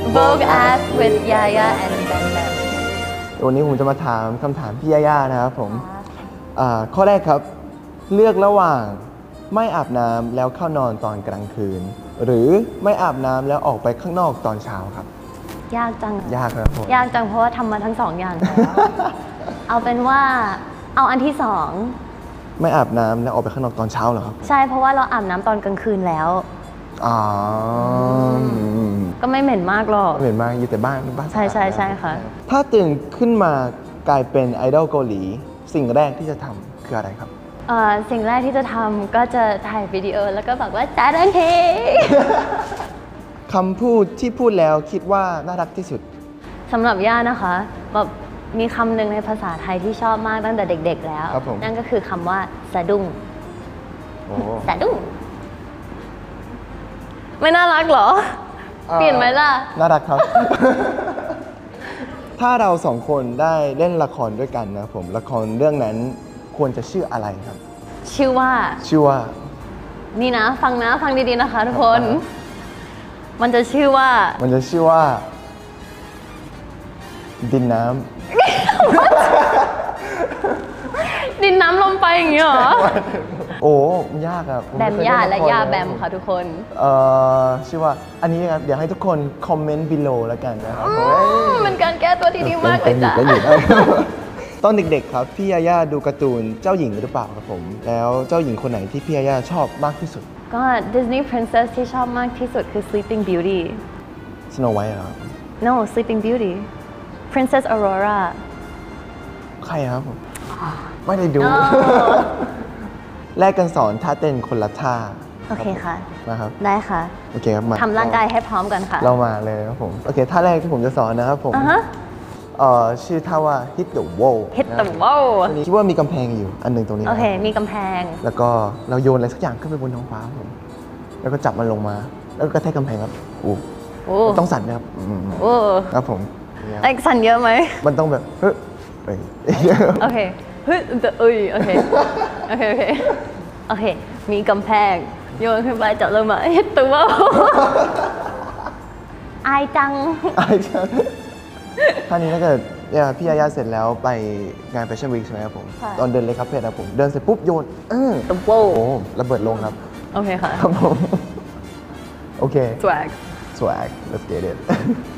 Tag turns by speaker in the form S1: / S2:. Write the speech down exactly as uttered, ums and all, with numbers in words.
S1: Vogue Ass with Yaya and Bam Bam
S2: วันนี้ผมจะมาถามคำถามพี่ย่าๆนะครับผมข้อแรกครับเลือกระหว่างไม่อาบน้ำแล้วเข้านอนตอนกลางคืนหรือไม่อาบน้ำแล้วออกไปข้างนอกตอนเช้าครับ
S1: ยากจัง
S2: ยากครับผม
S1: ยากจังเพราะว่าทำมาทั้งสองอย่างแล้วเอาเป็นว่าเอาอันที่สอง
S2: ไม่อาบน้ำแล้วออกไปข้างนอกตอนเช้าเหรอครับ
S1: ใช่เพราะว่าเราอาบน้ำตอนกลางคืนแล้ว
S2: อ๋อ
S1: ก็ไม่เหม็นมากหรอก
S2: เหม็นมากอยู่แต่บ้านบ้าน
S1: ใช่ใช่ใช่ค่ะ
S2: ถ้าตื่นขึ้นมากลายเป็นไอดอลเกาหลีสิ่งแรกที่จะทำคืออะไรครับ
S1: สิ่งแรกที่จะทำก็จะถ่ายวิดีโอแล้วก็บอกว่าจ้าดันเท
S2: คำพูดที่พูดแล้วคิดว่าน่ารักที่สุด
S1: สำหรับย่านะคะแบบมีคำหนึ่งในภาษาไทยที่ชอบมากตั้งแต่เด็กๆแล้วนั่นก็คือคำว่าสะดุ้งสะดุ้งไม่น่ารักเหรอเปลี่ยนไหมล่ะ
S2: น่ารักครับ ถ้าเราสองคนได้เล่นละครด้วยกันนะผมละครเรื่องนั้นควรจะชื่ออะไรครับ
S1: ชื่อว่า
S2: ชื่อว่า
S1: นี่นะฟังนะฟังดีๆนะคะทุกคนมันจะชื่อว่า
S2: มันจะชื่อว่าดินน้ำ
S1: ดินน้ำลมไปอย่างนี้เหรอ
S2: โอ้ยากอะ
S1: แบมย่าและย่าแบมค่ะทุกคน
S2: เอ่อชื่อว่าอันนี้ครับเดี๋ยวให้ทุกคนคอมเมนต์ below แล้วกันนะครับ
S1: มันการแก้ตัวที่ดีมากเลยจ้ะ
S2: ตอนเด็กๆครับพี่ย่าดูการ์ตูนเจ้าหญิงหรือเปล่าครับผมแล้วเจ้าหญิงคนไหนที่พี่ย่าชอบมากที่สุด
S1: ก็ Disney Princess ที่ชอบมากที่สุดคือ Sleeping Beauty
S2: Snow White เหรอ
S1: No Sleeping Beauty Princess Aurora
S2: ใครครับผมไม่ได้ดูแลกกันสอนท่าเต้นคนละท่า
S1: โอเคค่ะ
S2: นะครับ
S1: ได้ค่ะ
S2: โอเคครับมา
S1: ทำร่างกายให้พร้อมกันค่ะ
S2: เรามาเลยครับผมโอเคท่าแรกที่ผมจะสอนนะครับผมเอ่อชื่อท่าว่า hit the wall
S1: hit the wall
S2: คิดว่ามีกำแพงอยู่อันหนึ่งตรงนี้
S1: โอเคมีกำแพง
S2: แล้วก็เราโยนอะไรสักอย่างขึ้นไปบนท้องฟ้าผมแล้วก็จับมันลงมาแล้วก็กระแทกกำแพงครับโอ้ต้องสั่นนะครับ
S1: โอ้
S2: ครับผม
S1: ไอ้สั่นเยอะไหม
S2: มันต้องแบบเฮ้ย
S1: โอเคเฮ้ยเอ้ยโอเคโอเคโอเคโอเคมีกำแพงโยนขึ้นไปจับลงมา hit the wall อายจัง
S2: อายจังท่านี้ถ้าเกิดพี่ยาย่าเสร็จแล้วไปงานแฟชั่นวีคใช่ไหมครับผมตอนเดินเลยครับเพจครับผมเดินเสร็จปุ๊บโยนเออ
S1: ตบโป้
S2: โอ้ระเบิดลงครับ
S1: โอเคค่ะ
S2: ครับผมโอเค
S1: swag
S2: swag let's get it